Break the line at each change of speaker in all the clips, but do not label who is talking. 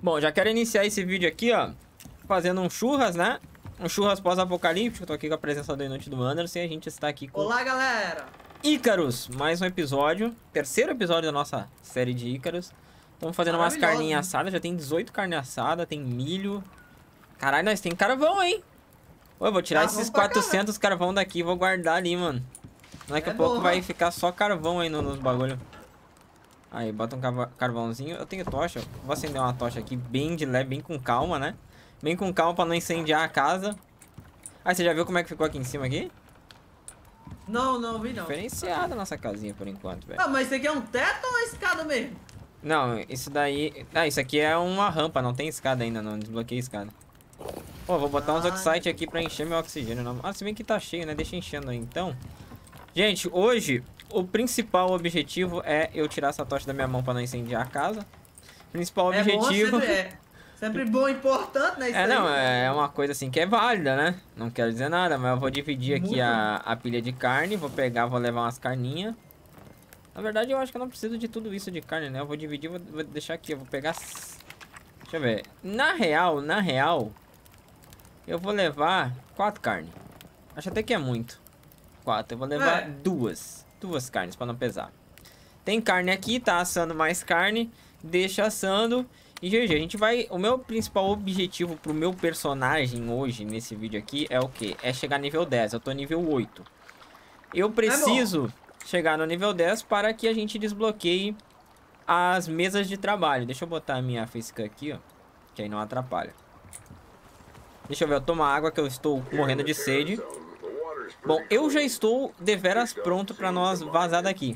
Bom, já quero iniciar esse vídeo aqui, ó, fazendo um churras, né? Um churras pós-apocalíptico. Tô aqui com a presença do Inútil do Anderson e a gente está aqui com...
Olá, galera!
Icarus, mais um episódio. Terceiro episódio da nossa série de Icarus. Estamos fazendo umas carninhas assadas. Já tem 18 carnes assadas, tem milho. Caralho, nós tem carvão, hein? Pô, eu vou tirar esses 400 carvão daqui e vou guardar ali, mano. Daqui a pouco vai ficar só carvão aí nos bagulho. Aí, bota um carvãozinho. Eu tenho tocha. Vou acender uma tocha aqui bem de leve, bem com calma, né? Bem com calma pra não incendiar a casa. Ah, você já viu como é que ficou aqui em cima aqui?
Não vi não.
Diferenciada a nossa casinha por enquanto, velho.
Ah, mas isso aqui é um teto ou uma escada mesmo?
Não, isso daí... Ah, isso aqui é uma rampa, não tem escada ainda, não desbloqueei a escada. Pô, vou botar uns oxide aqui pra encher meu oxigênio. Não. Ah, se bem que tá cheio, né? Deixa enchendo aí, então. Gente, hoje, o principal objetivo é eu tirar essa tocha da minha mão pra não incendiar a casa. Principal objetivo...
Sempre bom e importante, né?
É uma coisa assim que é válida, né? Não quero dizer nada, mas eu vou dividir aqui a pilha de carne. Vou pegar, vou levar umas carninhas. Na verdade, eu acho que eu não preciso de tudo isso de carne, né? Eu vou dividir, vou deixar aqui. Eu vou pegar... Deixa eu ver. Na real, eu vou levar 4 carnes. Acho até que é muito. 4. Eu vou levar duas carnes pra não pesar. Tem carne aqui, tá assando mais carne. Deixa assando. E GG, a gente vai... O meu principal objetivo pro meu personagem hoje, nesse vídeo aqui, é o quê? É chegar nível 10. Eu tô nível 8. Eu preciso chegar no nível 10 para que a gente desbloqueie as mesas de trabalho. Deixa eu botar a minha facecam aqui, ó. Que aí não atrapalha. Deixa eu ver, eu tomo água que eu estou morrendo de sede. Bom, eu já estou deveras pronto pra nós vazar daqui.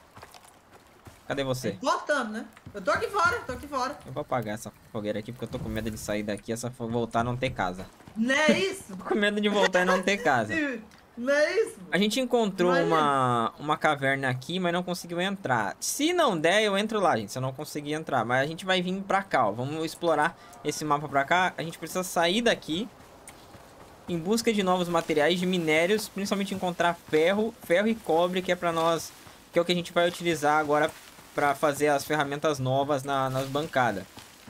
Cadê você?
Voltando, né? Eu tô aqui fora,
Eu vou apagar essa fogueira aqui porque eu tô com medo de sair daqui e essa voltar e não ter casa.
Não é isso?
Tô com medo de voltar e não ter casa.
Não é isso?
A gente encontrou uma caverna aqui, mas não conseguiu entrar. Se não der, eu entro lá, gente. Se eu não conseguir entrar. Mas a gente vai vir pra cá, ó. Vamos explorar esse mapa pra cá. A gente precisa sair daqui em busca de novos materiais de minérios. Principalmente encontrar ferro e cobre, que é pra nós... Que é o que a gente vai utilizar agora pra fazer as ferramentas novas nas bancadas.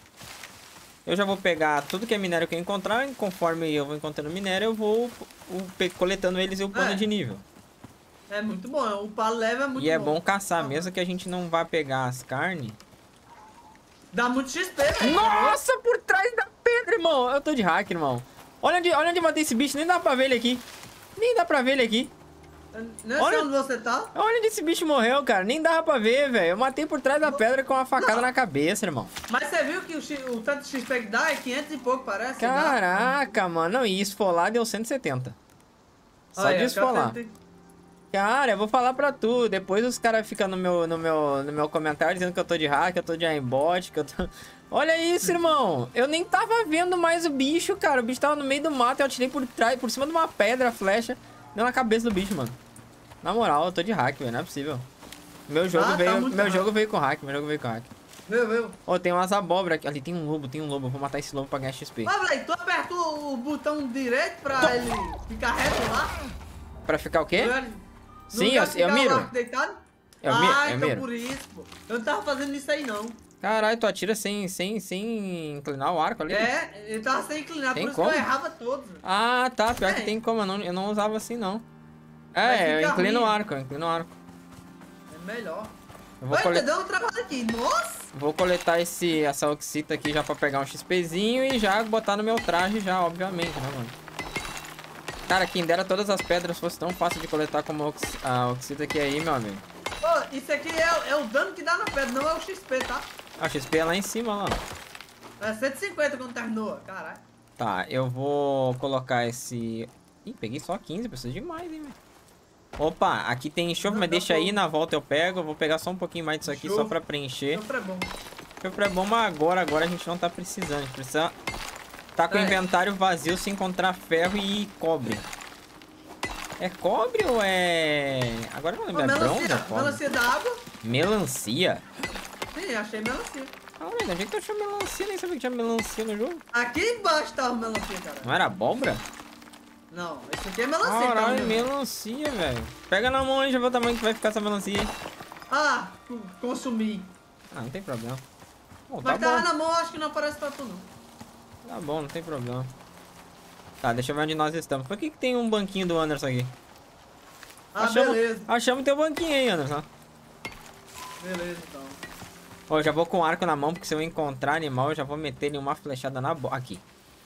Eu já vou pegar tudo que é minério que eu encontrar. E conforme eu vou encontrando minério, eu vou coletando eles e upando de nível.
É muito bom, o palo leve é muito bom.
E é bom caçar, mesmo que a gente não vá pegar as carnes.
Dá muito XP, velho.
Nossa, por trás da pedra, irmão. Eu tô de hack, irmão. Olha onde eu matei esse bicho, nem dá pra ver ele aqui.
Não sei onde você tá.
Olha onde esse bicho morreu, cara. Nem dava pra ver, velho. Eu matei por trás da pedra com uma facada na cabeça, irmão.
Mas você viu que o tanto de XP que dá é 500 e pouco, parece?
Caraca, mano. Não, e esfolar deu 170. Só de esfolar. Cara, eu vou falar pra tu. Depois os caras ficam no meu comentário dizendo que eu tô de hack, que eu tô de aimbot, que eu tô... Olha isso, irmão. Eu nem tava vendo mais o bicho, cara. O bicho tava no meio do mato e eu atirei por trás, por cima de uma pedra, a flecha. Deu na cabeça do bicho, mano. Na moral, eu tô de hack, velho. Não é possível. Meu jogo veio com hack.
Meu.
Ó, tem umas abóbora aqui. Ali tem um lobo. Eu vou matar esse lobo pra ganhar XP.
Mas, moleque, tu aperta o botão direito pra ele ficar reto lá?
Pra ficar o quê? Sim,
eu
miro.
Eu miro. Por isso, pô. Eu não tava fazendo isso aí, não.
Caralho, tu atira sem inclinar o arco ali?
É, eu tava sem inclinar, por isso que eu errava todos.
Ah, tá. Pior que tem como. Eu não usava assim, não. É, eu inclino o arco, É
melhor.
Eu vou coletar
um trabalho aqui, nossa!
Vou coletar essa oxita aqui já pra pegar um XPzinho e já botar no meu traje já, obviamente, né, mano? Cara, quem dera todas as pedras fosse tão fácil de coletar como a oxita aqui aí, meu amigo.
Pô, isso aqui é o dano que dá na pedra, não é o XP, tá?
Ah, o XP é lá em cima, lá.
É 150 quando terminou, caralho.
Tá, eu vou colocar esse... Ih, peguei só 15, preciso de mais, hein, velho. Opa, aqui tem enxofre, mas deixa aí, na volta eu pego. Eu vou pegar só um pouquinho mais disso aqui, só pra preencher.
Enxofre é bom.
Enxofre é bom, mas agora a gente não tá precisando. A gente precisa tá com o inventário vazio se encontrar ferro e cobre. É cobre ou é... Agora não lembro, é bronze ou cobre?
Melancia da água.
Melancia?
Sim, achei melancia.
Olha, onde é que tu achou melancia? Nem sabia que tinha melancia no jogo.
Aqui embaixo tava melancia, cara.
Não era abóbora?
Não, isso aqui é melancia.
Caralho, melancia, velho. Pega na mão aí, já vê o tamanho que vai ficar essa melancia aí.
Ah, consumi.
Ah, não tem problema. Bom, tá
Mas tá
bom.
na mão, acho que não aparece pra tu, não.
Tá bom, não tem problema. Tá, deixa eu ver onde nós estamos. Por que tem um banquinho do Anderson aqui?
Ah, beleza.
Achamos teu banquinho aí, Anderson.
Beleza, então.
Ó, eu já vou com arco na mão, porque se eu encontrar animal, eu já vou meter ele uma flechada na boca. Aqui.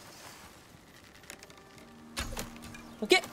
O quê?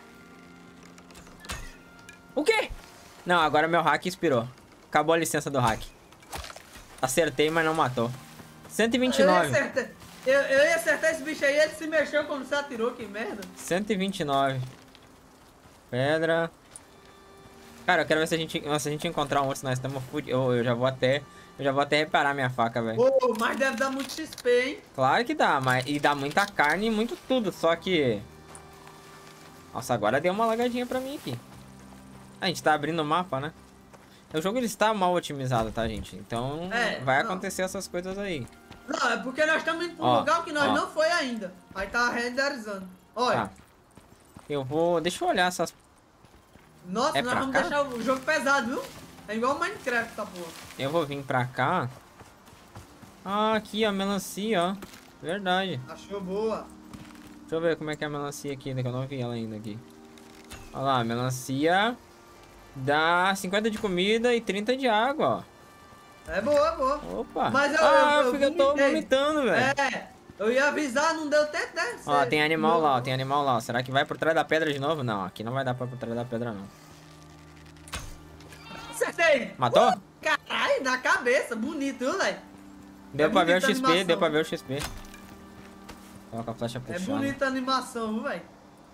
O quê? Não, agora meu hack expirou. Acabou a licença do hack. Acertei, mas não matou. 129.
Eu ia acertar esse bicho aí, ele se mexeu quando você atirou, que merda.
129. Pedra. Cara, eu quero ver se a gente encontrar um urso, nós estamos fudidos. Eu já vou até reparar minha faca, velho.
Ô, mas deve dar muito XP, hein?
Claro que dá, mas e dá muita carne e muito tudo, só que... Nossa, agora deu uma lagadinha pra mim aqui. A gente tá abrindo o mapa, né? O jogo ele está mal otimizado, tá, gente? Então vai acontecer essas coisas aí.
Não, é porque nós estamos indo pra um lugar que nós não foi ainda. Aí tá renderizando. Olha.
Tá. Eu vou... Deixa eu olhar essas...
Nossa, nós vamos deixar o jogo pesado, viu? É igual Minecraft, tá porra.
Eu vou vir pra cá. Ah, aqui a melancia, ó. Verdade.
Achou boa.
Deixa eu ver como é que é a melancia aqui, que eu não vi ela ainda aqui. Olha lá, a melancia dá 50 de comida e 30 de água, ó.
É boa, boa.
Opa.
Mas
eu tô vomitando, velho.
Eu ia avisar, não deu tempo, né?
Ó, tem animal lá, ó, tem animal lá. Será que vai por trás da pedra de novo? Não, aqui não vai dar pra ir por trás da pedra, não.
Acertei!
Matou?
Caralho, na cabeça, bonito, viu, velho?
Deu pra ver o XP, deu pra ver o XP. Coloca a flecha puxando.
É bonita a animação, viu, velho?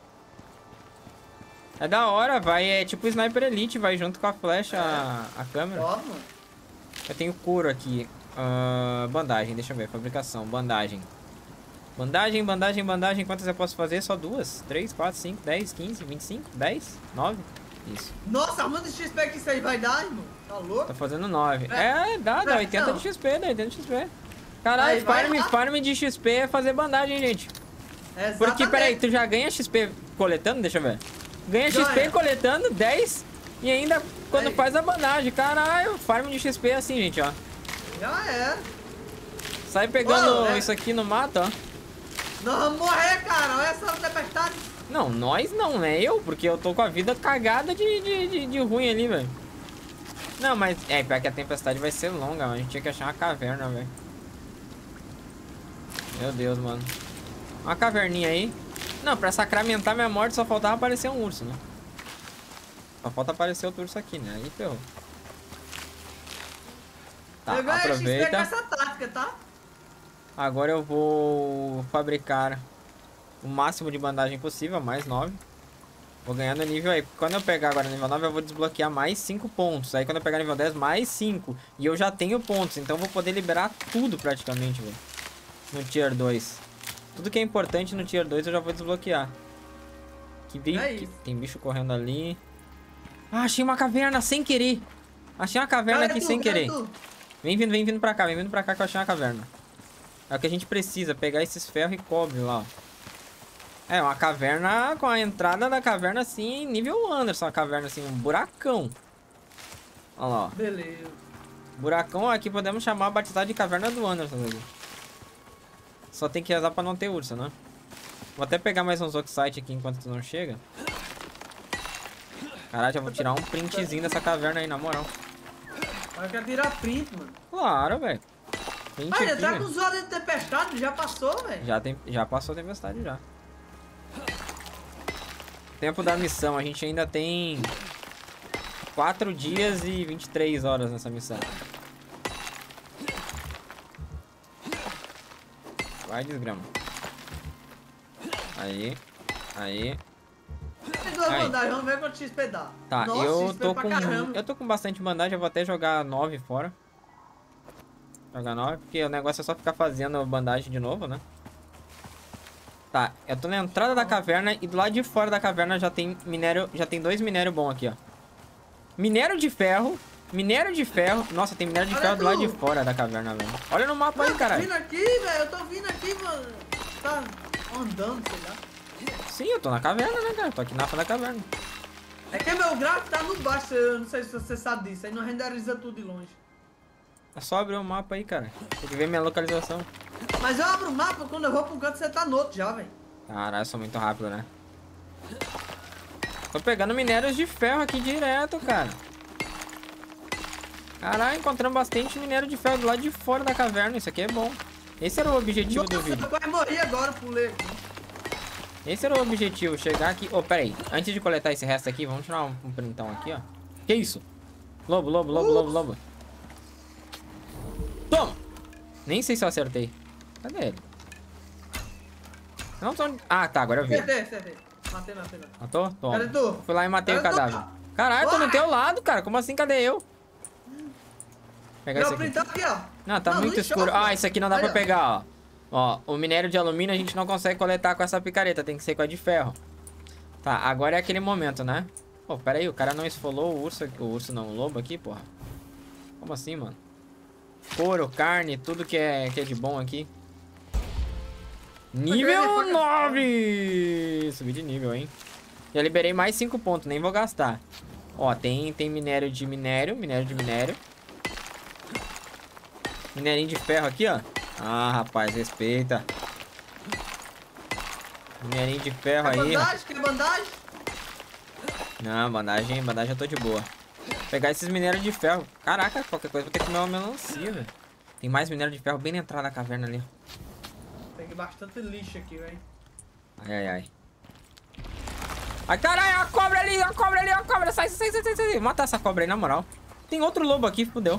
É da hora, vai, é tipo Sniper Elite, vai junto com a flecha, a câmera.
Ó, mano.
Eu tenho couro aqui. Bandagem, deixa eu ver, fabricação, bandagem. Bandagem, quantas eu posso fazer? Só 2, 3, 4, 5, 10, 15, 25, 10, 9. Isso.
Nossa, mano de XP que isso aí vai dar, irmão. Tá louco?
Tá fazendo 9. Dá 80 de XP, dá 80 de XP. Caralho, farm de XP é fazer bandagem, gente.
Exatamente.
Porque, peraí, tu já ganha XP coletando? Deixa eu ver. Ganha XP coletando 10 e ainda quando faz a bandagem. Caralho, farm de XP é assim, gente, ó.
Já é.
Sai pegando isso aqui no mato, ó.
Nós vamos morrer, cara. Olha essa tempestade.
Não, nós não, né? Eu, porque eu tô com a vida cagada de ruim ali, velho. Não, mas pior que a tempestade vai ser longa, mas a gente tinha que achar uma caverna, velho. Meu Deus, mano. Uma caverninha aí. Não, pra sacramentar minha morte só faltava aparecer um urso, né? Só falta aparecer outro urso aqui, né? Aí ferrou. Tá,
eu ganhei
aproveita.
XP com essa tática, tá?
Agora eu vou fabricar o máximo de bandagem possível, mais 9. Vou ganhando nível aí. Quando eu pegar agora nível 9, eu vou desbloquear mais 5 pontos. Aí quando eu pegar nível 10, mais 5. E eu já tenho pontos, então eu vou poder liberar tudo praticamente, velho. No Tier 2. Tudo que é importante no Tier 2 eu já vou desbloquear. Tem bicho correndo ali. Ah, achei uma caverna sem querer. Achei uma caverna aqui sem querer. Vem vindo pra cá, que eu achei uma caverna. É o que a gente precisa, pegar esses ferros e cobre lá, ó. É, uma caverna com a entrada da caverna assim, nível Anderson, uma caverna assim, um buracão. Olha lá, ó.
Beleza.
Buracão aqui podemos chamar batizado de caverna do Anderson ali. Só tem que rezar pra não ter urso, né? Vou até pegar mais uns oxide aqui enquanto tu não chega. Caralho, já vou tirar um printzinho dessa caverna aí, na moral.
Eu quero tirar print, mano.
Claro, velho.
Olha, tá com os olhos de tempestade, já passou, velho?
Já passou a tempestade, já. Tempo da missão, a gente ainda tem 4 dias e 23 horas nessa missão. Vai, desgrama. Aí.
Tem duas bandagens, vamos ver quanto XP dá.
Tá,
nossa,
eu tô com bastante bandagem, eu vou até jogar 9 fora. Jogar 9, porque o negócio é só ficar fazendo bandagem de novo, né? Tá, eu tô na entrada da caverna e do lado de fora da caverna já tem minério, já tem 2 minérios bons aqui, ó. Minério de ferro. Nossa, tem minério de ferro do lado de fora da caverna, velho. Olha no mapa aí, caralho.
Eu tô vindo aqui, mano. Tá andando, sei lá.
Sim, eu tô na caverna, né, cara? Tô aqui na frente da caverna.
É que meu gráfico tá no baixo, eu não sei se você sabe disso. Aí não renderiza tudo de longe.
É só abrir o mapa aí, cara. Tem que ver minha localização.
Mas eu abro o mapa, quando eu vou pra um canto, você tá no outro já, velho.
Caralho, eu sou muito rápido, né? Tô pegando minérios de ferro aqui direto, cara. Caralho, encontramos bastante minério de ferro do lado de fora da caverna. Isso aqui é bom. Esse era o objetivo do vídeo.
Eu quase morri agora, pulei aqui.
Esse era o objetivo, chegar aqui... Ô, pera aí. Antes de coletar esse resto aqui, vamos tirar um printão aqui, ó. Que isso? Lobo, lobo, lobo, lobo, lobo. Toma! Nem sei se eu acertei. Cadê ele? Não tô... Ah, tá, agora eu vi.
Acertei. Matei.
Matou? Toma.
Cadê tu?
Fui lá e matei o
Cadê tu?
cadáver. Caralho, tô no teu lado, cara. Como assim? Cadê eu? Pegar
Meu
esse aqui.
print aqui, ó.
Não, tá muito escuro. Ah, isso aqui não dá pra pegar, ó. Ó, o minério de alumínio a gente não consegue coletar com essa picareta. Tem que ser com a de ferro. Tá, agora é aquele momento, né? Pô, pera aí. O cara não esfolou o urso... O urso não, o lobo aqui, porra. Como assim, mano? Couro, carne, tudo que é de bom aqui. Nível 9! Subi de nível, hein? Já liberei mais 5 pontos, nem vou gastar. Ó, tem minério de minério. Minerinho de ferro aqui, ó. Ah, rapaz, respeita. Minerinho de ferro aí.
Quer bandagem?
Não, bandagem eu tô de boa. Vou pegar esses minérios de ferro. Caraca, qualquer coisa vou ter que comer uma melancia, velho. Tem mais minério de ferro bem na entrada da caverna ali.
Peguei bastante lixo aqui, velho.
Ai. Ai, caralho, a cobra ali. Sai. Mata essa cobra aí, na moral. Tem outro lobo aqui, fudeu.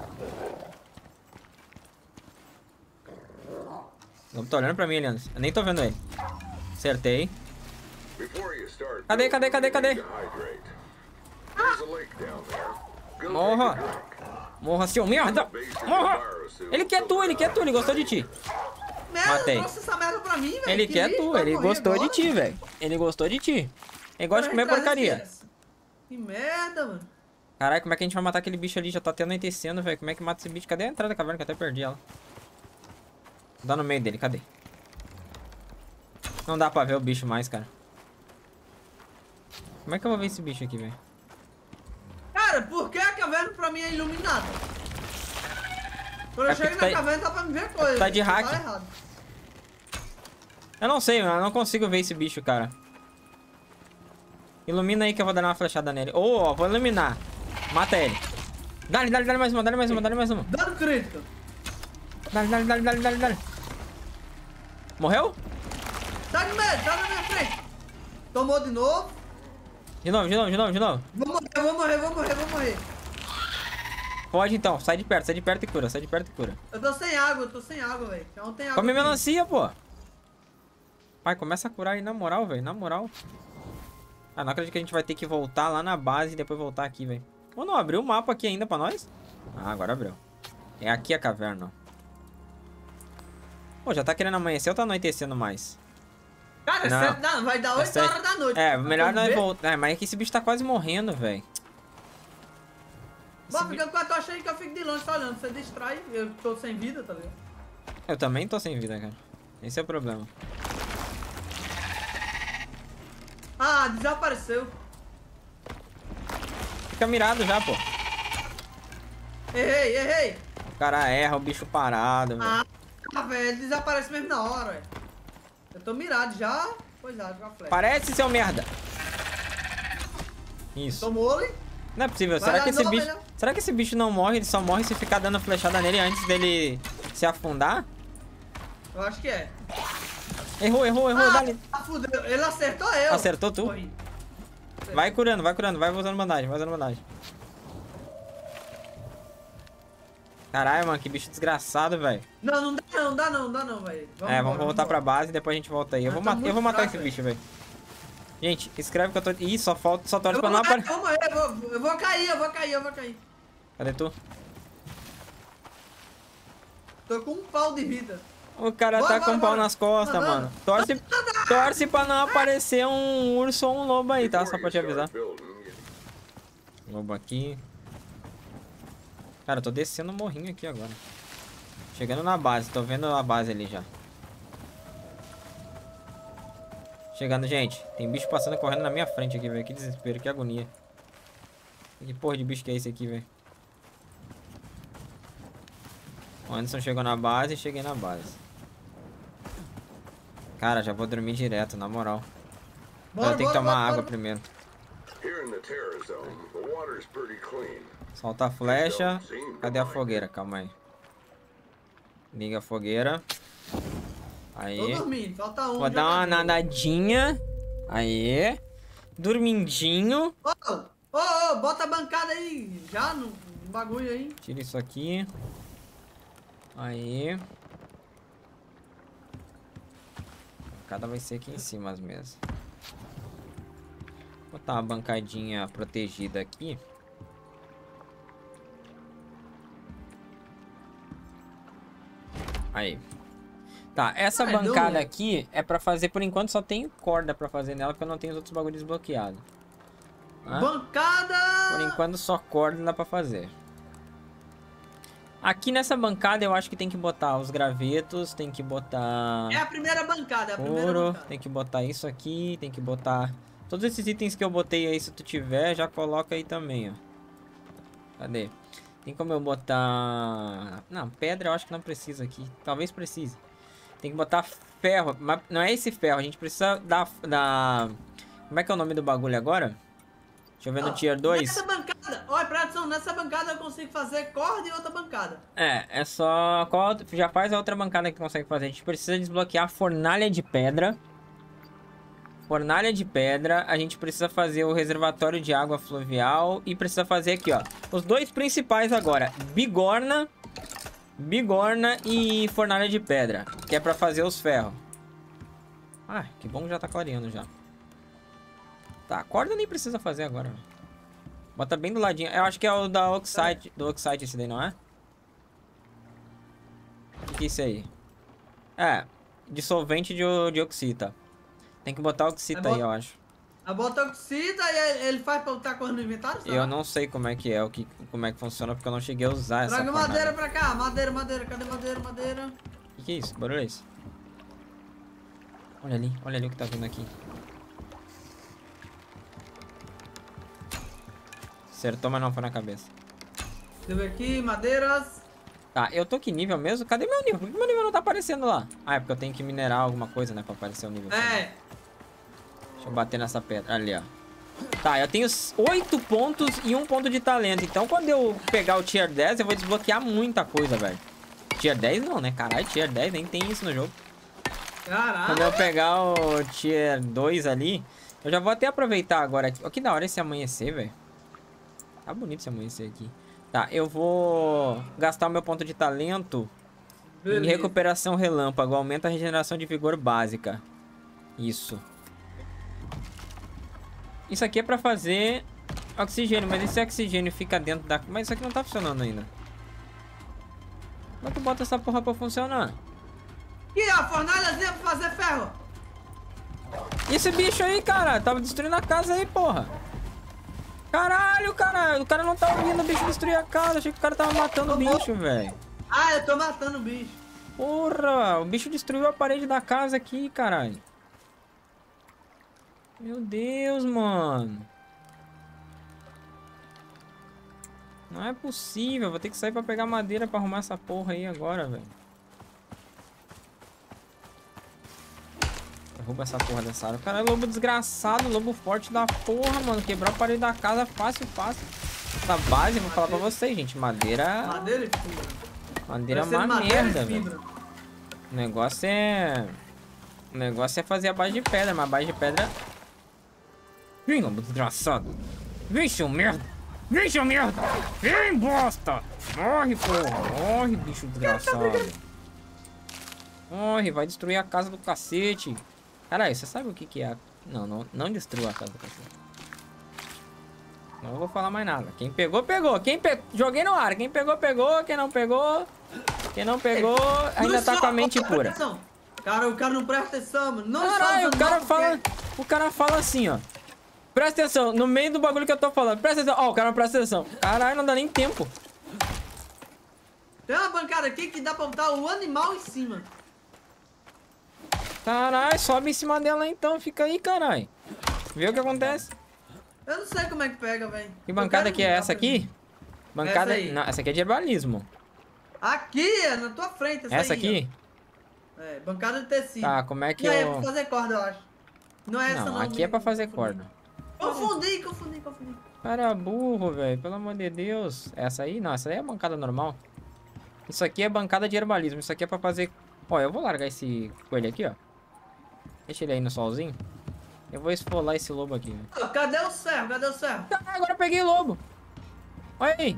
O lobo tá olhando pra mim, Leandro. Eu nem tô vendo ele. Acertei. Cadê? Morra, seu merda. Morra. Ele quer tu, ele gostou de ti. Matei.
Trouxe essa merda pra mim, velho.
Ele quer tu, ele gostou de ti, velho. Ele gostou de ti. Ele gosta de comer porcaria.
Que merda, mano.
Caralho, como é que a gente vai matar aquele bicho ali? Já tá até anoitecendo, velho. Como é que mata esse bicho? Cadê a entrada da caverna que eu até perdi ela? Dá no meio dele, cadê? Não dá pra ver o bicho mais, cara. Como é que eu vou ver esse bicho aqui, velho?
Cara, por que a caverna pra mim é iluminada? Quando eu chego na caverna dá pra me ver coisa.
Tá de hack.
Tá errado.
Eu não sei, mano. Eu não consigo ver esse bicho, cara. Ilumina aí que eu vou dar uma flechada nele. Ó, vou iluminar. Mata ele. Dá-lhe mais uma.
Dano crítico.
Dá-lhe. Morreu?
Tá de medo, tá na minha frente. Tomou de novo.
De novo.
Vou morrer.
Pode então, sai de perto e cura,
Eu tô sem água, velho. Não tem água.
Come melancia, pô. Pai, começa a curar aí, na moral, velho, na moral. Ah, não acredito que a gente vai ter que voltar lá na base e depois voltar aqui, velho. Ou não, abriu o mapa aqui ainda pra nós? Ah, agora abriu. É aqui a caverna, ó. Pô, já tá querendo amanhecer ou tá anoitecendo mais?
Cara, vai dar 8 horas da noite.
É, melhor nós voltar. É, mas é que esse bicho tá quase morrendo, velho.
Bom, fica com a tocha aí que eu fico de longe só olhando. Você distrai, eu tô sem vida, tá ligado?
Eu também tô sem vida, cara. Esse é o problema.
Ah, desapareceu.
Fica mirado já, pô.
Errei.
O cara erra o bicho parado, velho.
Ah, velho, desaparece mesmo na hora, velho. Eu tô mirado já. Pois é, com a flecha.
Parece, seu merda. Isso.
Tomou ele?
Não é possível. Será que esse bicho não morre? Ele só morre se ficar dando flechada nele antes dele se afundar?
Eu acho que é.
Errou, dá-lhe.
Fudeu. Ele acertou eu.
Acertou tu?
Morri.
Vai curando, vai usando bandagem, Caralho, mano, que bicho desgraçado, velho.
Não dá não, velho.
Vamos voltar pra base e depois a gente volta aí. Eu vou matar esse bicho, velho. Gente, escreve que eu tô... Ih, só torce pra não aparecer.
Eu vou cair.
Cadê tu?
Tô com um pau de vida.
O cara tá com um pau nas costas, mano. Torce pra não aparecer um urso ou um lobo aí, tá? Só pra te avisar. Lobo aqui. Cara, eu tô descendo o morrinho aqui agora. Chegando na base, tô vendo a base ali já. Chegando, gente. Tem bicho passando correndo na minha frente aqui, velho. Que desespero, que agonia. Que porra de bicho que é esse aqui, velho? O Anderson chegou na base e cheguei na base. Cara, já vou dormir direto, na moral. Eu tenho que tomar água primeiro. Solta a flecha. Cadê a fogueira? Calma aí. Liga a fogueira. Aí.
Tô dormindo, falta um.
Vou dar uma nadadinha. Aí. Dormindinho.
Ô, bota a bancada aí já no bagulho aí.
Tira isso aqui. Aí. A bancada vai ser aqui em cima as mesas. Vou botar uma bancadinha protegida aqui. Aí. Tá, essa bancada aqui é pra fazer, por enquanto só tem corda pra fazer nela, porque eu não tenho os outros bagulhos desbloqueados.
Bancada!
Por enquanto só corda dá pra fazer. Aqui nessa bancada eu acho que tem que botar os gravetos, tem que botar...
É a primeira bancada, é a primeira bancada.
Tem que botar isso aqui, tem que botar... Todos esses itens que eu botei aí, se tu tiver, já coloca aí também, ó. Cadê? Tem como eu botar... Não, pedra eu acho que não precisa aqui. Talvez precise. Tem que botar ferro. Mas não é esse ferro. A gente precisa da... Como é que é o nome do bagulho agora? Deixa eu ver no Tier 2.
Nessa bancada... Olha, presta atenção. Nessa bancada eu consigo fazer corda e outra bancada.
É só... Já faz a outra bancada que consegue fazer. A gente precisa desbloquear a fornalha de pedra. Fornalha de pedra. A gente precisa fazer o reservatório de água fluvial. E precisa fazer aqui, ó. Os dois principais agora. Bigorna e fornalha de pedra. Que é pra fazer os ferros. Ah, que bom que já tá clareando já. Tá, a corda nem precisa fazer agora. Bota bem do ladinho. Eu acho que é o da Oxide. Do Oxide esse daí, não é? O que é isso aí? É, dissolvente de oxita. Tem que botar oxita aí, eu acho.
Bota oxita e ele faz pra botar coisa no inventário? Sabe?
Eu não sei como é que é, como é que funciona, porque eu não cheguei a usar essa
Traga madeira pra cá, madeira. Cadê madeira?
Que é isso? Barulho é isso? Olha ali o que tá vindo aqui. Acertou, mas não foi na cabeça.
Deixa eu ver aqui, madeiras.
Tá, eu tô que nível mesmo? Cadê meu nível? Por que meu nível não tá aparecendo lá? Ah, é porque eu tenho que minerar alguma coisa, né? Pra aparecer o nível.
É.
Deixa eu bater nessa pedra. Ali, ó. Tá, eu tenho 8 pontos e 1 ponto de talento. Então, quando eu pegar o Tier 10, eu vou desbloquear muita coisa, velho. Tier 10 não, né? Caralho, Tier 10 nem tem isso no jogo.
Caralho.
Quando eu pegar o Tier 2 ali, eu já vou até aproveitar agora aqui. Ó, que da hora esse amanhecer, velho. Tá bonito esse amanhecer aqui. Tá, eu vou gastar o meu ponto de talento em recuperação relâmpago. Aumenta a regeneração de vigor básica. Isso. Isso aqui é pra fazer oxigênio, mas esse oxigênio fica dentro da... Mas isso aqui não tá funcionando ainda. Como é que bota essa porra pra funcionar?
E a fornalhazinha pra fazer ferro.
E esse bicho aí, cara? Tava destruindo a casa aí, porra. Caralho, cara. O cara não tá ouvindo o bicho destruir a casa. Achei que o cara tava matando o bicho, velho.
Ah, eu tô matando o bicho.
Porra, o bicho destruiu a parede da casa aqui, caralho. Meu Deus, mano. Não é possível. Vou ter que sair pra pegar madeira pra arrumar essa porra aí agora, velho. Derruba essa porra dessa área. O cara é lobo desgraçado, lobo forte da porra, mano. Quebrou a parede da casa fácil. Essa base, vou falar pra vocês, gente. Madeira...
Madeira e fibra.
Madeira é uma merda, velho. O negócio é fazer a base de pedra, mas a base de pedra... Vem, lobo desgraçado. Vem, seu merda. Vem, seu merda. Vem, bosta. Morre, porra. Morre, bicho desgraçado. Morre, vai destruir a casa do cacete. Caralho, você sabe o que é? Não destrua a casa do cacete. Não vou falar mais nada. Quem pegou, pegou. Joguei no ar. Quem pegou, pegou. Quem não pegou... ainda tá com a mente pura.
Cara, o cara não presta atenção, mano.
Caralho, o cara fala assim, ó. Presta atenção, no meio do bagulho que eu tô falando. Presta atenção. Ó, o cara não presta atenção. Caralho, não dá nem tempo.
Tem uma bancada aqui que dá pra botar o animal em cima.
Caralho, sobe em cima dela então. Fica aí, caralho. Vê o que acontece.
Eu não sei como é que pega, velho.
Que bancada que é essa aqui? Bancada... Não, essa aqui é de herbalismo.
Aqui, é na tua frente.
Essa
aí,
aqui?
Ó. É, bancada de tecido.
Tá, como é que
E aí, é
eu...
pra fazer corda, eu acho. Não é essa
Não,
não.
aqui é pra fazer corda.
Confundi.
Cara burro, velho. Pelo amor de Deus. Essa aí? Não, essa aí é bancada normal. Isso aqui é bancada de herbalismo. Isso aqui é pra fazer... Ó, eu vou largar esse coelho aqui, ó. Deixa ele aí no solzinho. Eu vou esfolar esse lobo aqui.
Cadê o serro?
Ah, agora eu peguei o lobo. Olha aí.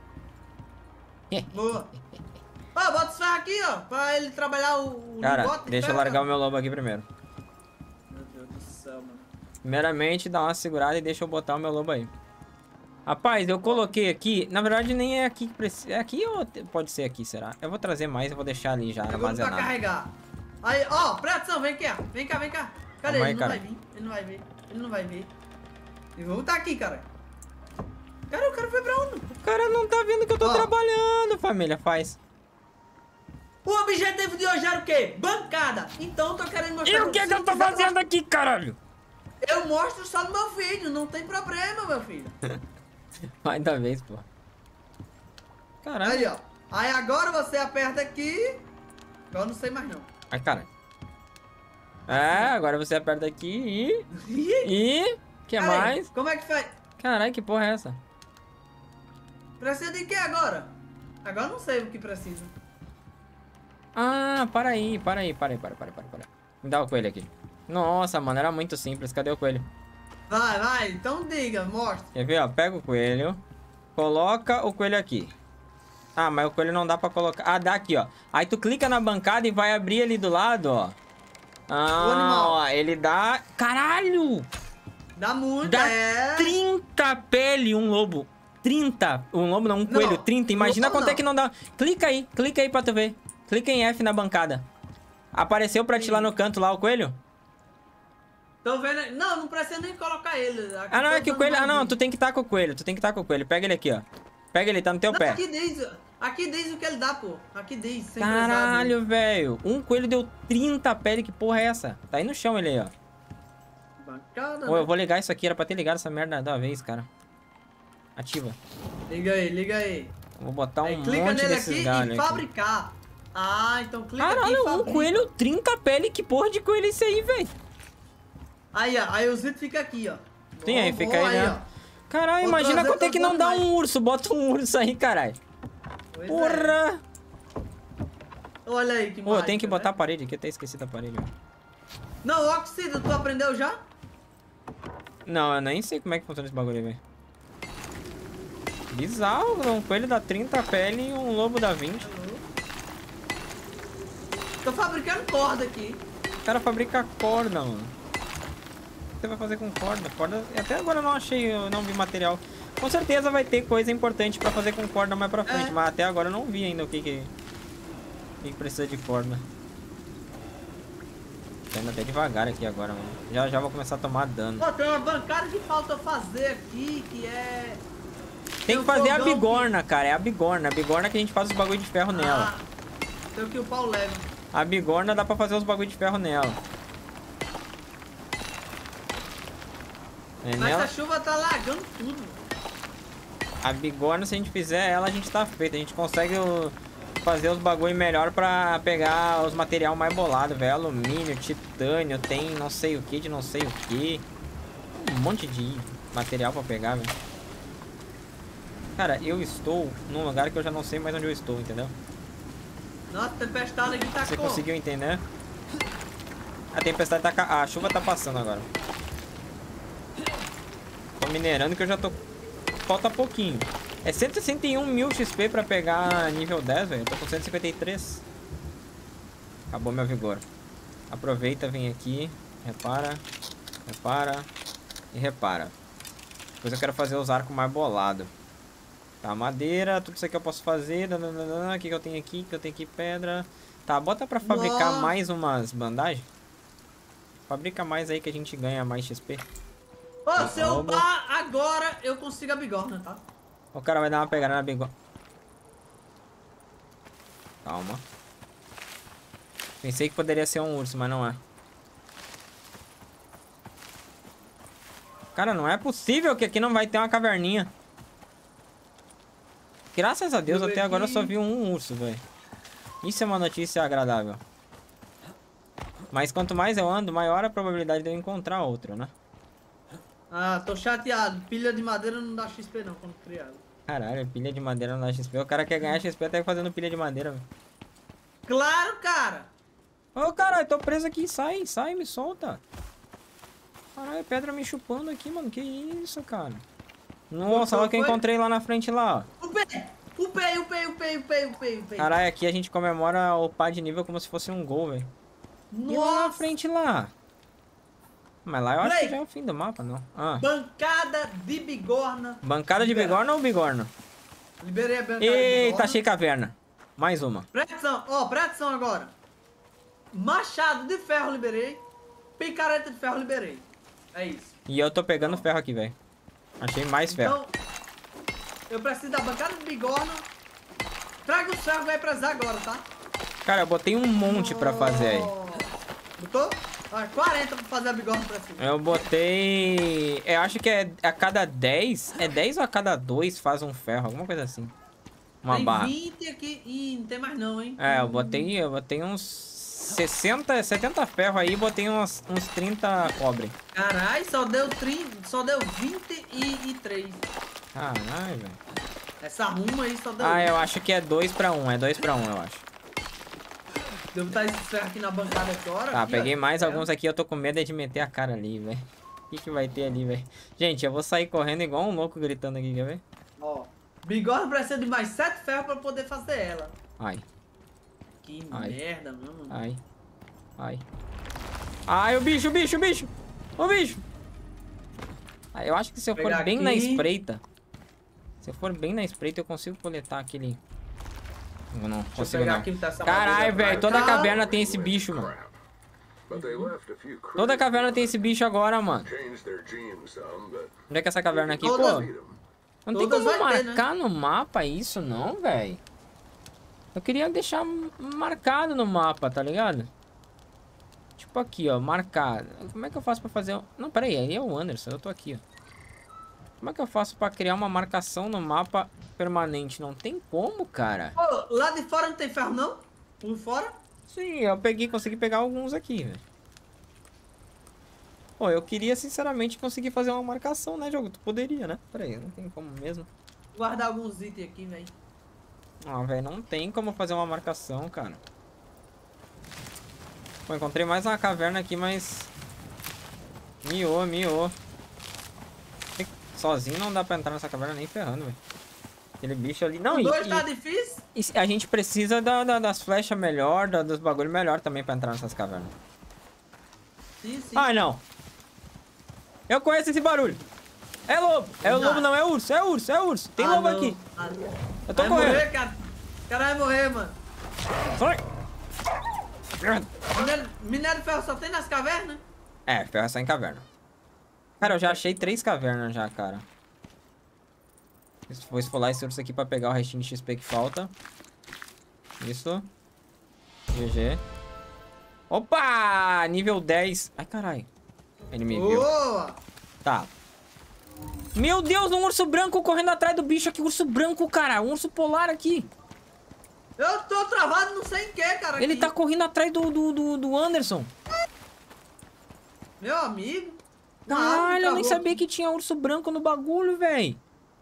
Boa. Ó, bota o serro aqui, ó. Pra ele trabalhar o
Cara,
lingote de
deixa eu
ferro,
largar
cara.
o meu lobo aqui primeiro.
Meu Deus do céu, mano.
Primeiramente, dá uma segurada e deixa eu botar o meu lobo aí. Rapaz, eu coloquei aqui. Na verdade, nem é aqui que precisa. É aqui ou pode ser aqui, será? Eu vou trazer mais, eu vou deixar ali já
Pegou pra
armazenado.
carregar. Aí, ó, presta atenção, vem aqui, ó. Vem cá. Cadê?
Calma aí,
Ele não
cara.
vai vir. Ele não vai ver. Eu vou botar aqui, cara. Cara, o cara foi pra onde?
O cara não tá vendo que eu tô
Ó.
trabalhando, família. Faz.
O objetivo de hoje era o quê? Bancada. Então eu tô querendo mostrar.
E o que
se
que eu tô
quiser,
fazendo aqui, caralho?
Eu mostro só no meu vídeo, não tem problema, meu filho.
Vai da vez, pô. Caralho.
Aí, ó. Aí agora você aperta aqui. Eu não sei mais não.
Ai, caralho. É, agora você aperta aqui e... que
Aí,
mais?
como é que faz?
Caralho, que porra é essa?
Precisa de quê agora? Agora eu não sei o que precisa.
Ah, para aí. Me dá o coelho aqui. Nossa, mano, era muito simples. Cadê o coelho?
Vai, então diga, mostra.
Quer ver, ó? Pega o coelho. Coloca o coelho aqui. Ah, mas o coelho não dá pra colocar. Ah, dá aqui, ó. Aí tu clica na bancada e vai abrir ali do lado, ó. Ah,
O animal.
ó, ele dá... Caralho!
Dá muito,
Dá
é.
30 pele um lobo. 30. Um lobo não, um coelho. 30. Imagina
lobo
quanto é
não.
que não dá. Clica aí pra tu ver. Clica em F na bancada. Apareceu pra ti lá no canto lá o coelho?
Tô vendo. Não precisa nem colocar ele. Aqui
Ah, não,
tô
é que o
dando
coelho... Ah,
mais
não,
vídeo.
tu tem que estar com o coelho. Pega ele aqui, ó. Pega ele, tá no teu
Não,
pé.
aqui diz o que ele dá, pô. Aqui diz. sem
Caralho, velho. Um coelho deu 30 pele. Que porra é essa? Tá aí no chão ele aí, ó.
Bancada,
Ô, eu
né?
vou ligar isso aqui. Era pra ter ligado essa merda da vez, cara. Ativa.
Liga aí.
Vou botar um
Aí clica
monte
nele
desses
aqui
galhos
e
aqui.
fabricar. Ah, então clica aqui e
Caralho, um
fabrica.
coelho 30 pele. Que porra de coelho é esse aí, velho?
Aí, ó. Aí o Zito fica aqui, ó.
Tem aí,
Bom,
fica
bom,
aí, né?
ó.
Caralho,
Vou
imagina
trazer
quanto é que não
todo
dá
mundo
um urso. Bota um urso aí, caralho.
Pois é.
Porra!
Olha aí que
Ô, eu tenho que
mágica,
botar a
né?
parede aqui. Eu até esqueci da parede, ó.
Não, oxida, tu aprendeu já?
Não, eu nem sei como é que funciona esse bagulho aí, velho. Bizarro, um coelho dá 30 pele e um lobo dá 20.
Tô fabricando corda aqui.
O cara fabrica corda, mano. O que você vai fazer com corda? Corda... Até agora eu não achei, eu não vi material. Com certeza vai ter coisa importante pra fazer com corda mais pra frente, mas até agora eu não vi ainda o que precisa de corda. Tô indo até devagar aqui agora, mano. Já vou começar a tomar dano.
Pô, tem uma bancada que falta fazer aqui, que é...
Tem que
um
fazer a
fogão
bigorna, cara. É a bigorna. A bigorna que a gente faz os bagulho de ferro nela.
Tem que o pau leva.
A bigorna dá pra fazer os bagulho de ferro nela. É
Mas
nela...
essa chuva tá lagando tudo.
A bigorna, se a gente fizer ela, a gente tá feito. A gente consegue fazer os bagulho melhor pra pegar os material mais bolado, velho. Alumínio, titânio, tem não sei o que de não sei o que. Um monte de material pra pegar, velho. Cara, eu estou num lugar que eu já não sei mais onde eu estou, entendeu?
Nossa, a tempestade aqui tá
Você
como?
conseguiu entender? A tempestade tá... A chuva tá passando agora. Tô minerando que eu já tô... Falta pouquinho. É 161 mil XP pra pegar nível 10, velho. Eu tô com 153. Acabou meu vigor. Aproveita, vem aqui. Repara. Repara. E repara. Depois eu quero fazer os arcos mais bolados. Tá, madeira. Tudo isso aqui eu posso fazer. O que eu tenho aqui? Que eu tenho aqui pedra. Tá, bota pra fabricar mais umas bandagens. Fabrica mais aí que a gente ganha mais XP.
Ô, se eu upar agora, eu consigo a bigorna, tá?
O cara vai dar uma pegada na bigorna. Calma. Pensei que poderia ser um urso, mas não é. Cara, não é possível que aqui não vai ter uma caverninha. Graças a Deus, até agora eu só vi um urso, velho. Isso é uma notícia agradável. Mas quanto mais eu ando, maior a probabilidade de eu encontrar outro, né?
Ah, tô chateado. Pilha de madeira não dá XP não, quando criado.
Caralho, pilha de madeira não dá XP. O cara quer ganhar XP até fazendo pilha de madeira, velho.
Claro, cara!
Ô, caralho, tô preso aqui. Sai, sai, me solta. Caralho, pedra me chupando aqui, mano. Que isso, cara? Nossa, olha o que eu encontrei lá na frente lá, ó.
Upei.
Caralho, aqui a gente comemora o pá de nível como se fosse um gol, velho. E lá na frente lá. Mas lá eu acho que já é o fim do mapa, não. Ah.
Bancada de bigorna.
Bancada de bigorna ou bigorna?
Liberei a bancada de
Eita,
bigorna.
achei caverna. Mais uma.
Presta atenção, ó, presta atenção agora. Machado de ferro liberei. Picareta de ferro liberei. É isso.
E eu tô pegando ferro aqui, velho. Achei mais ferro.
Então, eu preciso da bancada de bigorna. Traga os ferros que vai precisar agora, tá?
Cara, eu botei um monte pra fazer aí.
Botou? Ah, 40 pra fazer a bigorna pra cima.
Eu botei... Eu acho que é a cada 10... É 10 ou a cada 2 faz um ferro? Alguma coisa assim. Uma
tem
barra.
20 aqui. Ih, não tem mais não, hein?
É, eu botei uns 60, 70 ferro aí e botei uns 30 cobre.
Caralho, só deu 23.
Caralho, velho.
Essa ruma aí só deu...
Ah, eu acho que é 2 pra 1. É 2 pra 1, eu acho.
Devo botar esses ferros aqui na bancada agora.
Tá,
aqui,
peguei
ó.
mais alguns aqui. Eu tô com medo de meter a cara ali, velho. O que vai ter ali, velho? Gente, eu vou sair correndo igual um louco gritando aqui, quer ver?
Ó, bigorna precisa de mais 7 ferros pra poder fazer ela.
Ai,
Que
Ai.
merda, mano.
ai, ai. Ai, o bicho, o bicho, o bicho! O bicho! Ah, eu acho que se eu for
Pegar
bem
aqui.
na espreita... Se eu for bem na espreita, eu consigo coletar aquele... Não
Deixa eu
consigo
pegar
não.
aqui, tá essa
Caralho,
madeira pra
velho, toda
cá.
caverna tem esse bicho, mano. Toda caverna tem esse bicho agora, mano. Onde é que é essa caverna aqui, pô?
Todas-
Não tem
todas
como
vai ter,
marcar no mapa isso, não, velho. Eu queria deixar marcado no mapa, tá ligado? Tipo aqui, ó, marcado. Como é que eu faço pra fazer... Não, pera aí, é o Anderson, eu tô aqui, ó. Como é que eu faço pra criar uma marcação no mapa permanente? Não tem como, cara.
Ô, lá de fora não tem ferro, não? Por fora?
Sim, eu consegui pegar alguns aqui, velho. Pô, eu queria, sinceramente, conseguir fazer uma marcação, né, jogo? Tu poderia, né? Pera aí, não tem como mesmo.
Guardar alguns itens aqui, velho.
Ah, velho, não tem como fazer uma marcação, cara. Pô, encontrei mais uma caverna aqui, mas... Miou. Sozinho não dá pra entrar nessa caverna nem ferrando, velho. Aquele bicho ali... Não,
O 2 tá difícil?
e a gente precisa das flechas melhor, dos bagulho melhor também pra entrar nessas cavernas.
Sim.
Ai, não. Eu conheço esse barulho. É lobo. É o lobo, não. É urso. É urso. Tem lobo
não.
aqui.
Ah,
Eu tô
vai
correndo.
morrer, cara. O cara vai morrer, mano.
Sai.
Minério de ferro só tem nas cavernas?
É, ferro é só em caverna. Cara, eu já achei 3 cavernas já, cara. Vou esfolar esse urso aqui pra pegar o restinho de XP que falta. Isso. GG. Opa! Nível 10. Ai, caralho. Ele me viu.
Boa!
Tá. Meu Deus, um urso branco correndo atrás do bicho aqui. Urso branco, cara. Um urso polar aqui.
Eu tô travado não sei em que, cara.
Ele
aqui.
tá correndo atrás do Anderson.
Meu amigo.
Caralho, eu nem sabia que tinha urso branco no bagulho, velho.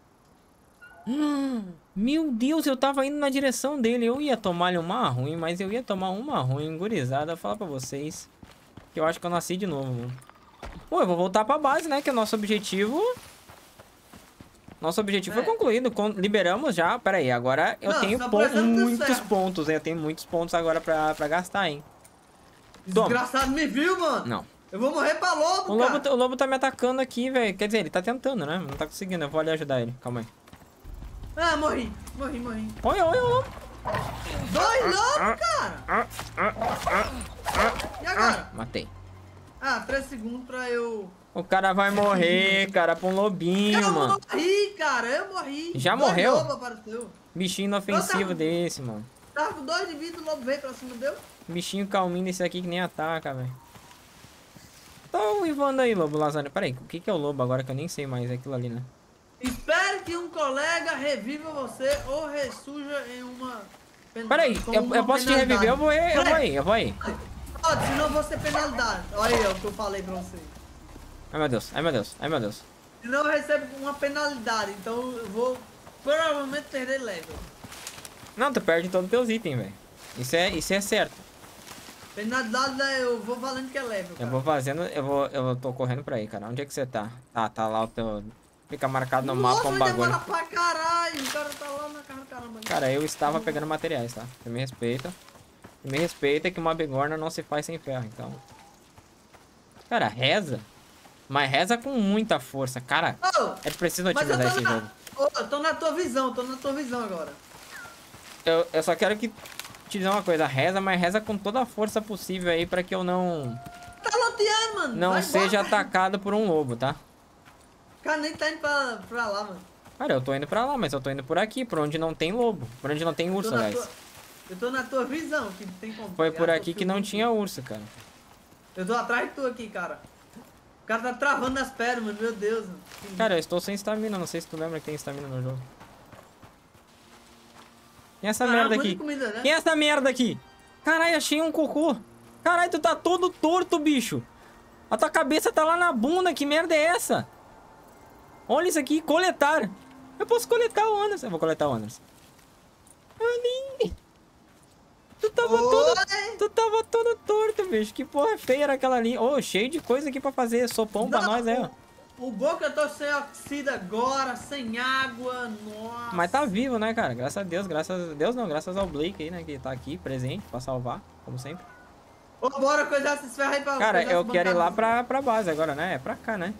Meu Deus, eu tava indo na direção dele. Eu ia tomar-lhe uma ruim, mas eu ia tomar uma ruim, gurizada. Vou falar pra vocês que eu acho que eu nasci de novo, mano. Pô, eu vou voltar pra base, né? Que é o nosso objetivo. Nosso objetivo foi concluído. Liberamos já. Pera aí, agora eu tenho muitos pontos, hein? Eu tenho muitos pontos agora pra gastar, hein?
Desgraçado me viu, mano.
Não.
Eu vou morrer pra lobo, cara.
O lobo tá me atacando aqui, velho. Quer dizer, ele tá tentando, né? Não tá conseguindo. Eu vou ali ajudar ele. Calma aí.
Ah, morri.
Olha, lobo.
2 lobos, cara. E agora?
Matei.
3 segundos pra eu...
O cara vai morrer, cara, pra um lobinho, mano.
Eu morri.
Já morreu?
Lobo apareceu.
Bichinho inofensivo desse, mano.
Tava com 2 de vida, o lobo veio pra cima, deu?
Bichinho calminho desse aqui que nem ataca, velho. Tá uivando aí, lobo Lazarento. Pera aí, o que é o lobo agora que eu nem sei mais? É aquilo ali, né?
Espere que um colega reviva você ou ressurja em uma...
Peraí, eu posso te reviver, eu vou aí.
Pode, senão eu vou ser penalidade. Olha aí o que eu falei pra você.
Ai meu Deus, ai meu Deus, ai meu Deus.
Senão eu recebo uma penalidade, então eu vou provavelmente perder level.
Não, tu perde todos os teus itens, velho. Isso é certo.
Penalidade eu vou valendo que é level, cara.
Eu vou fazendo, eu tô correndo pra aí, cara. Onde é que você tá? Tá lá o teu... Fica marcado no mapa um bagulho.
Nossa, pra caralho, o cara tá lá na cara do caramba.
Cara, eu estava pegando materiais, tá? Você me respeita. Você me respeita que uma bigorna não se faz sem ferro, então... Cara, reza. Mas reza com muita força, cara. É preciso otimizar esse jogo.
Eu tô na tua visão, agora.
Eu só quero que te dizer uma coisa, reza, mas reza com toda a força possível aí pra que eu não...
Tá loteando, mano.
Não seja atacado por um lobo, tá?
O cara nem tá indo pra lá, mano.
Cara, eu tô indo pra lá, mas eu tô indo por aqui, por onde não tem lobo. Por onde não tem urso, aliás.
Eu tô na tua visão, que tem como...
Foi por aqui que não tinha urso, cara.
Eu tô atrás de tu aqui, cara. O cara tá travando as pernas, mano. Meu Deus, mano.
Cara, eu estou sem estamina, não sei se tu lembra que tem estamina no jogo. Quem é essa merda aqui?
Comida, né?
Quem é essa merda aqui? Caralho, achei um cocô. Caralho, tu tá todo torto, bicho. A tua cabeça tá lá na bunda, que merda é essa? Olha isso aqui, coletar. Eu posso coletar o Anderson. Eu vou coletar o Anderson. Ali. Tu tava todo torto, bicho. Que porra feia era aquela ali. Ô, cheio de coisa aqui pra fazer. Sopão pra nós, aí, ó.
O bom que eu tô sem oxida agora, sem água, nossa.
Mas tá vivo, né, cara? Graças a Deus. Graças a Deus não, graças ao Blake aí, né? Que tá aqui, presente, pra salvar, como sempre.
Ô, bora coisar esses ferros aí pra...
Cara, eu quero ir lá pra base agora, né? É pra cá, né?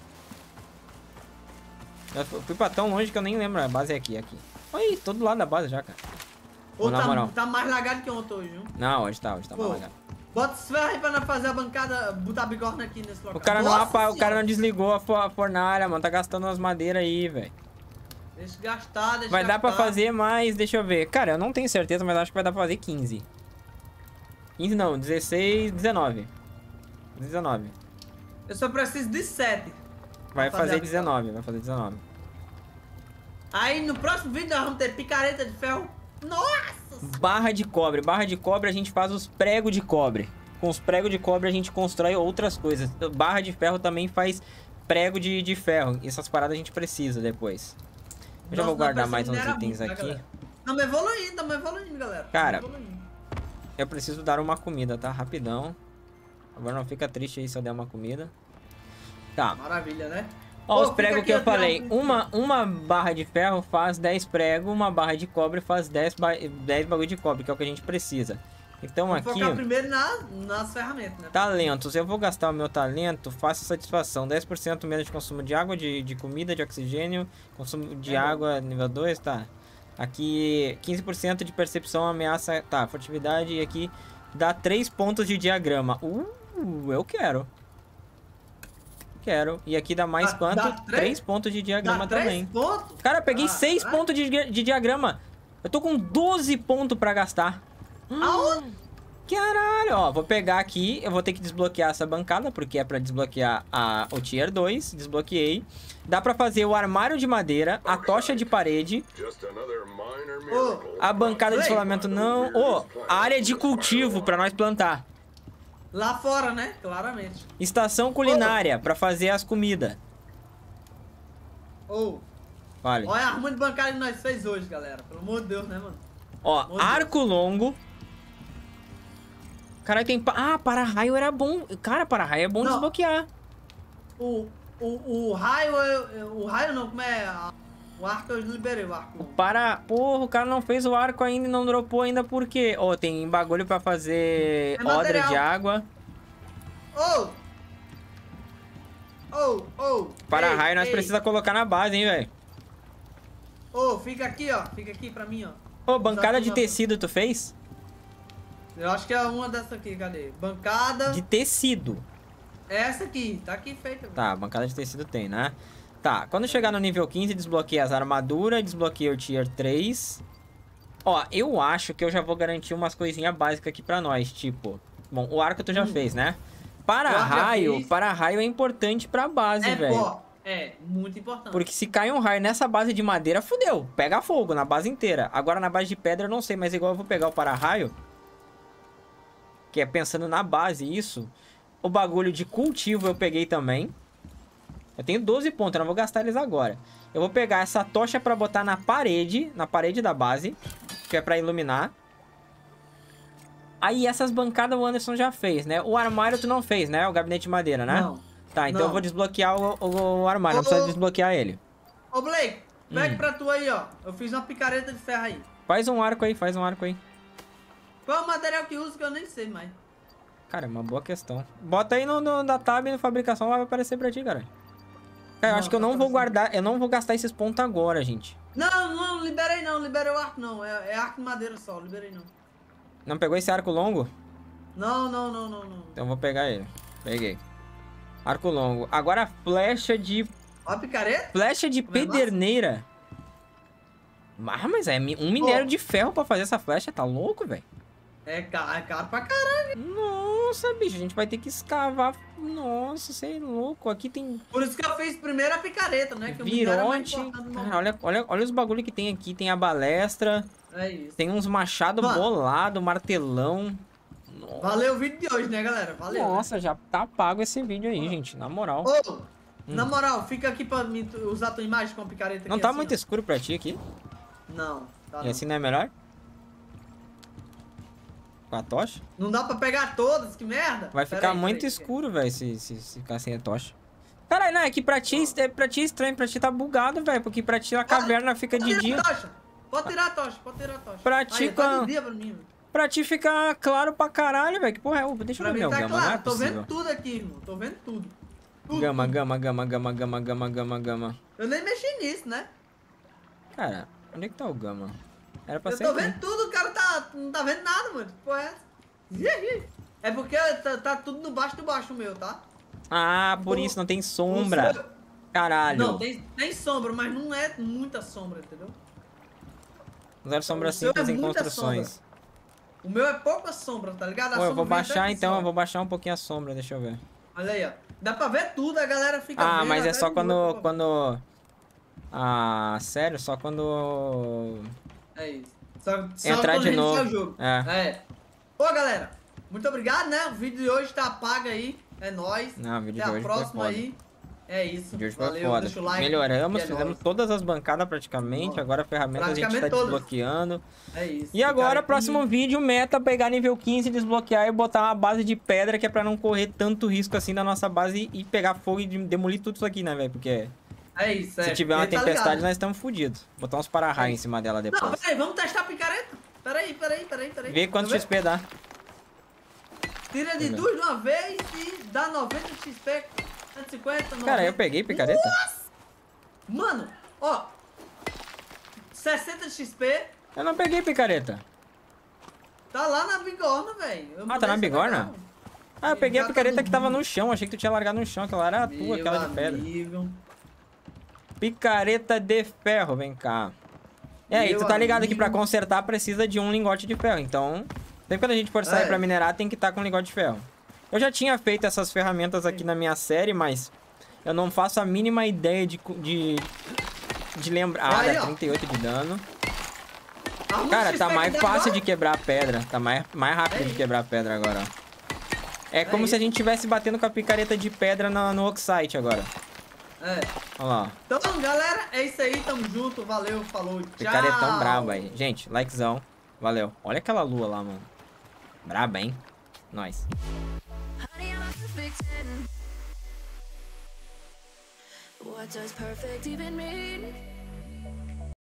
Eu fui pra tão longe que eu nem lembro. A base é aqui, aqui. Olha, todo lado da base já, cara.
Ô, tá mais lagado que ontem hoje, viu?
Não, hoje tá mais lagado.
Bota os ferros aí pra nós fazer a bancada, botar a bigorna aqui nesse local.
O cara não desligou a fornalha, mano. Tá gastando as madeiras aí, velho.
Deixa gastar,
Vai dar pra fazer mais, deixa eu ver. Cara, eu não tenho certeza, mas acho que vai dar pra fazer 15. 15 não, 16, 19. 19.
Eu só preciso de 7.
Vai fazer 19, vai fazer 19.
Aí no próximo vídeo nós vamos ter picareta de ferro. Nossa!
Barra de cobre a gente faz os pregos de cobre. Com os pregos de cobre a gente constrói outras coisas. Barra de ferro também faz prego de ferro. E essas paradas a gente precisa depois. Eu já vou guardar mais uns itens aqui.
Estamos evoluindo, galera.
Cara, eu preciso dar uma comida, tá? Rapidão. Agora não fica triste aí se eu der uma comida. Tá.
Maravilha, né?
Ó, os pregos que eu falei. Uma barra de ferro faz 10 pregos. Uma barra de cobre faz 10 bagulho de cobre, que é o que a gente precisa. Então aqui...
Vou focar primeiro nas ferramentas, né?
Talentos. Eu vou gastar o meu talento. Faça satisfação. 10% menos de consumo de água, de comida, de oxigênio. Consumo de água, nível 2, tá. Aqui, 15% de percepção, ameaça... Tá, furtividade. E aqui dá 3 pontos de diagrama. Eu quero. E aqui dá mais quanto? 3 pontos de diagrama também.
Pontos?
Cara, eu peguei 6 pontos de diagrama. Eu tô com 12 pontos pra gastar.
Aonde?
Caralho, ó. Vou pegar aqui. Eu vou ter que desbloquear essa bancada, porque é pra desbloquear o Tier 2. Desbloqueei. Dá pra fazer o armário de madeira, a tocha de parede. A bancada de isolamento não. A área de cultivo pra nós plantar.
Lá fora, né? Claramente.
Estação culinária pra fazer as comidas. Vale.
Olha a arma de bancária que nós fez hoje, galera. Pelo amor de Deus, né, mano?
Ó, arco longo. Caralho, tem... para-raio era bom. Cara, para-raio é bom desbloquear.
O raio... O raio não, como é? O arco eu liberei, o arco.
Porra, o cara não fez o arco ainda e não dropou ainda por quê? Ó, tem bagulho pra fazer odre de água. Para-raio nós precisamos colocar na base, hein, velho.
Fica aqui, ó. Fica aqui pra mim, ó.
Ô, bancada de tecido tu fez?
Eu acho que é uma dessa aqui, cadê? Bancada...
De tecido.
Essa aqui, tá aqui feita.
Tá, bancada de tecido tem, né? Tá, quando chegar no nível 15, desbloqueia as armaduras, desbloqueia o Tier 3. Ó, eu acho que eu já vou garantir umas coisinhas básicas aqui pra nós, tipo... Bom, o arco tu já fez, né? Para-raio é importante pra base, velho.
É, muito importante.
Porque se cai um raio nessa base de madeira, fudeu. Pega fogo na base inteira. Agora na base de pedra eu não sei, mas igual eu vou pegar o para-raio, que é pensando na base isso. O bagulho de cultivo eu peguei também. Eu tenho 12 pontos, eu não vou gastar eles agora. Eu vou pegar essa tocha pra botar na parede da base, que é pra iluminar. Aí essas bancadas o Anderson já fez, né? O armário tu não fez, né? O gabinete de madeira, né?
Não.
Tá, então
Não.
eu vou desbloquear o armário, não precisa desbloquear ele.
Ô, Blake, pega pra tu aí, ó. Eu fiz uma picareta de ferro aí.
Faz um arco aí, faz um arco aí.
Qual é o material que usa que eu nem sei mais.
Cara, é uma boa questão. Bota aí na tab de fabricação, vai aparecer pra ti, cara. Cara, eu acho que eu não vou guardar, eu não vou gastar esses pontos agora, gente.
Não, liberei não, liberei o arco não. É arco de madeira só, liberei não.
Não pegou esse arco longo?
Não.
Então eu vou pegar ele. Peguei. Arco longo. Agora a flecha de...
Ó a picareta?
Flecha de pederneira. Ah, mas é um minério de ferro pra fazer essa flecha. Tá louco, velho?
É caro pra caralho.
Nossa, bicho. A gente vai ter que escavar. Nossa, você é louco. Aqui tem...
Por isso que eu fiz primeiro a picareta, né? Que o minério é mais
Virote.
importante do
Cara, olha os bagulho que tem aqui. Tem a balestra.
É isso.
Tem uns machados bolados, martelão. Nossa.
Valeu o vídeo de hoje, né, galera? Valeu.
Nossa,
né?
já tá pago esse vídeo aí, gente. Na moral.
Ô, na moral, fica aqui pra mim usar tua imagem com a picareta aqui.
Não tá
assim,
muito escuro pra ti aqui?
Não, tá
E
não.
assim não é melhor? Com a tocha?
Não dá pra pegar todas, que merda.
Vai ficar muito escuro, velho, se ficar sem a tocha. Caralho, não, é que pra ti é estranho, pra ti tá bugado, velho, porque pra ti a caverna fica de dia.
Pode tirar a tocha, pode tirar a tocha.
Pra ti,
aí, tá de dia pra mim, velho.
Pra ti fica claro pra caralho, velho. Que porra é? Deixa eu ver meu
tá
gama,
claro.
não é
Tô
possível.
vendo tudo aqui, irmão. Tô vendo tudo.
Gama.
Eu nem mexi nisso, né?
Cara, onde é que tá o gama? Era pra
Eu
ser
tô
aqui.
vendo tudo, o cara não tá vendo nada, mano. Que porra é essa? É porque tá tudo no baixo do baixo meu, tá?
Ah, por isso não tem sombra. Caralho.
Não, tem sombra, mas não é muita sombra, entendeu?
Zero sombra
O seu
simples
é
em
muita
construções.
sombra. O meu é pouca sombra, tá ligado? A
Pô, eu
sombra
vou
vem
baixar
até
então,
aqui
eu vou baixar um pouquinho a sombra, deixa eu ver.
Olha aí, ó. Dá pra ver tudo, a galera fica
Ah,
vendo
mas é
até
só
de noite,
quando... Ah, sério? Só quando...
É isso. Só
Entrar
quando
de
reiniciar
novo.
o jogo.
É.
Ô, galera, muito obrigado, né? O vídeo de hoje tá pago aí. É nóis.
Não, o vídeo
Até
de
a
hoje foi
próxima
foda.
aí. É isso.
O de hoje foi
Valeu,
foda.
deixa o like.
Melhoramos,
que é
fizemos
nóis.
todas as bancadas praticamente.
Nossa.
Agora a ferramenta a gente tá
Praticamente todas.
desbloqueando.
É isso.
E agora,
Fica
próximo
aqui.
vídeo, meta pegar nível 15, desbloquear e botar uma base de pedra, que é pra não correr tanto risco assim da nossa base e pegar fogo e demolir tudo isso aqui, né, velho? Porque
É isso,
se tiver uma
Ele tá
tempestade,
ligado.
nós estamos fodidos. Botar uns para-raio em cima dela depois.
Não, peraí, vamos testar a picareta? Peraí.
Vê quanto
Deixa eu
XP dá.
ver. Tira de duas de uma vez e dá 90 XP, 150, 90.
Cara, eu peguei picareta.
Nossa! Mano, ó. 60 XP,
Eu não peguei picareta.
tá lá na bigorna, velho.
Ah, tá na bigorna? Ah, eu peguei a
Já tá
picareta
no
que tava
mundo.
no chão. Achei que tu tinha largado no chão. Aquela era a tua, aquela de pedra.
Amigo.
Picareta de ferro, vem cá. É, e
Meu
tu tá ligado que pra
amigo.
consertar precisa de um lingote de ferro. Então, sempre quando a gente for sair pra minerar, tem que estar com um lingote de ferro. Eu já tinha feito essas ferramentas aqui na minha série, mas eu não faço a mínima ideia de lembrar. Ah,
Aí,
dá
ó.
38 de dano.
Arruma
Cara,
XP
tá
que
mais
dá
fácil
agora.
de quebrar a pedra. Tá mais rápido de quebrar a pedra agora, ó. É como se a gente estivesse batendo com a picareta de pedra no Oxide agora.
É.
Olha lá, ó.
Então, galera, é isso aí. Tamo junto. Valeu, falou, tchau.
Picaretão brabo aí. Gente, likezão. Valeu. Olha aquela lua lá, mano. Braba, hein? Nós.
Honey, I'm a perfect 10. What does perfect even mean?